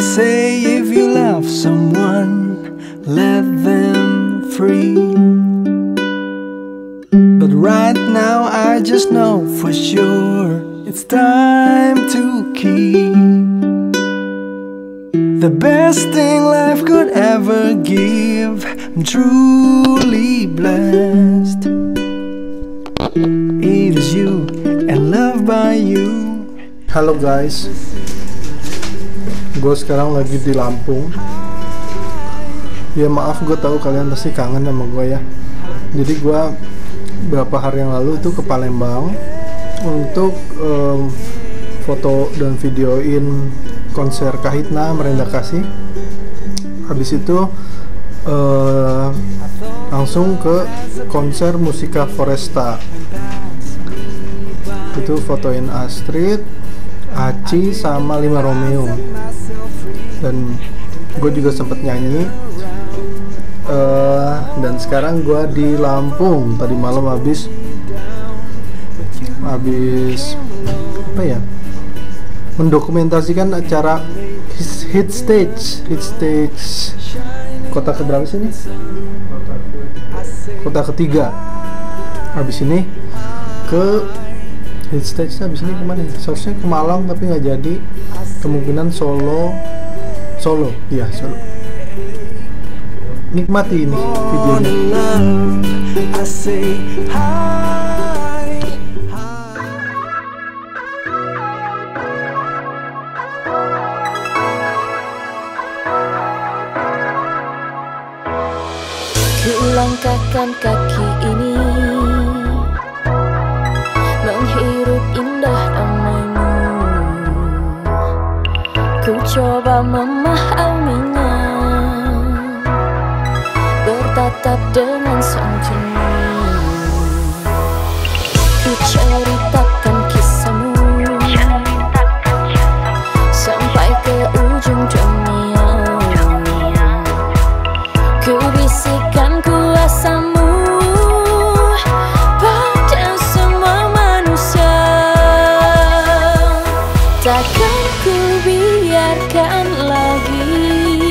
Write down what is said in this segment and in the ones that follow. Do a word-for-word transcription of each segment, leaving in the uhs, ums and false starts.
say if you love someone, let them free. But right now I just know for sure it's time to keep the best thing life could ever give. I'm truly blessed. It is you and loved by you. Halo guys, gue sekarang lagi di Lampung. Ya maaf, gue tahu kalian pasti kangen sama gue ya. Jadi gue beberapa hari yang lalu itu ke Palembang untuk um, foto dan videoin konser Kahitna Merendah Kasih. Habis itu uh, langsung ke konser Musika Foresta. Itu fotoin Astrid, Aci sama Lima Romeo. Dan gue juga sempet nyanyi. Uh, dan sekarang gue di Lampung. Tadi malam habis habis apa ya? mendokumentasikan acara hit stage, hit stage kota keberapa sih ini? Kota ketiga. Habis ini ke hit stage, habis ini kemana? Seharusnya ke Malang tapi nggak jadi. Kemungkinan Solo, Solo, iya Solo. Nikmati ini videonya. Kulangkahkan kaki ini menghirup indah damaimu. Ku coba memahaminya, bertatap dengan sang jenuh. Ku ceritakan kisahmu sampai ke ujung dunia. Ku bisikan kuasamu pada semua manusia. Takkan ku biarkan lagi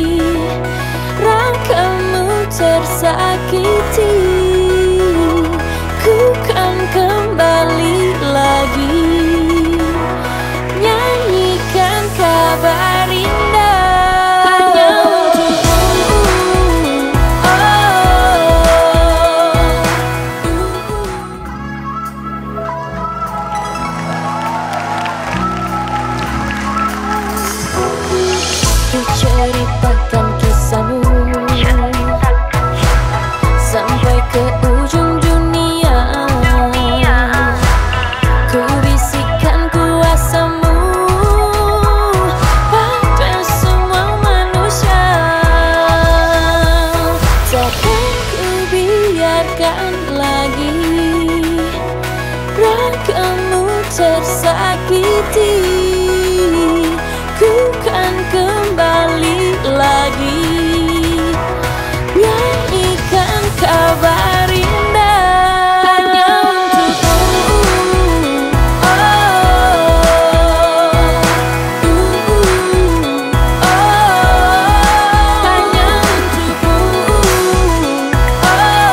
ragamu tersakiti. Ku kan kembali lagi nyanyikan kabar indah. Ceritakan kisahmu sampai ke ujung dunia. Ku bisikan kuasamu pada semua manusia. Takkan ku biarkan lagi ragamu tersakiti. Ku kan kembali lagi nyanyikan kabar indah hanya untukmu. Oh, uh, uh, oh, hanya untukmu. Oh,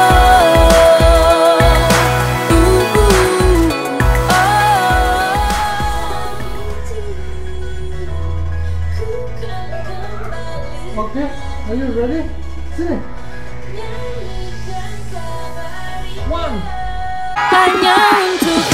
Okay, are you ready? Sing. One. Hanya untuk